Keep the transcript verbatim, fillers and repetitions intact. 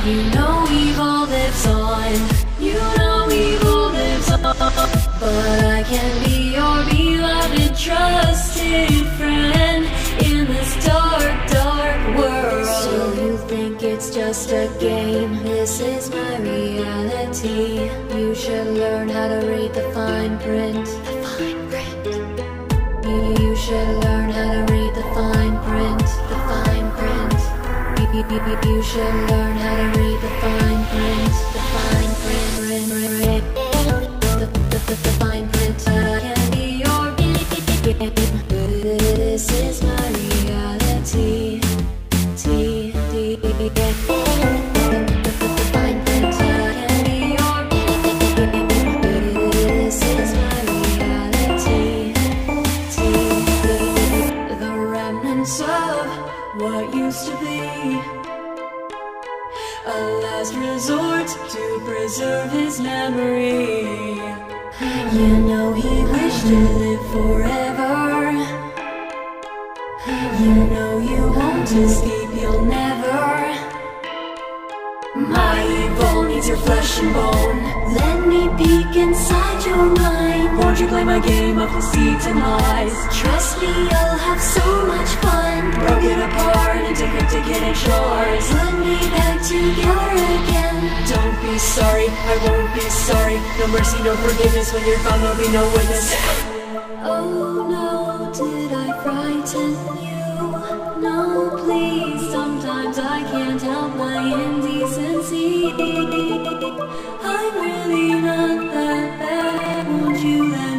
You know evil lives on. You know evil lives on. But I can be your beloved, trusted friend in this dark, dark world. So you think it's just a game? This is my reality. You should learn how to read the fine print. The fine print. You, you should learn how to read the fine print. The fine print. You, you, you, you should learn how to read the fine print. The fine print. print, print, print. The, the, the, the fine print. I can be your game. This is my reality. T, D, the, the fine print. I can be your game. This is my reality. T, D, the remnants of what used to be. A last resort to preserve his memory. You know he wished to live forever. You know you won't escape, you'll never. My evil needs your flesh and bone. Let me peek inside your mind. Won't you play my game of deceit and lies? Trust me, you'll have so much fun. Broke it apart into cryptic hidden shards. Put me back together again. Don't be sorry, I won't be sorry. No mercy, no forgiveness. When you're gone, there'll be no witness. Oh no, did I frighten you? No, please, sometimes I can't help my indecency. I'm really not that bad, won't you let